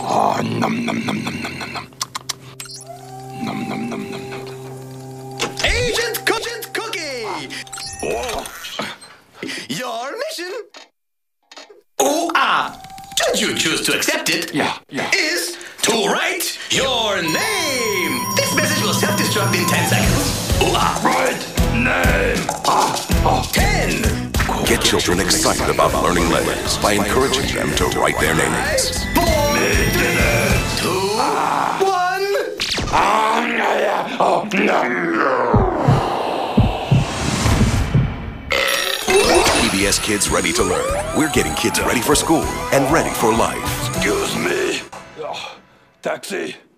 Oh, num num num num num num num. Num num num num num. Agent Cookie! Oh. Your mission, should you choose to accept it, Yeah. is to write your name. This message will self-destruct in 10 seconds. Right name. 10, Get children excited about learning letters by encouraging them to write their names. 4, 2, 1. Oh, no. PBS Kids Ready to Learn. We're getting kids ready for school and ready for life. Excuse me. Oh, taxi.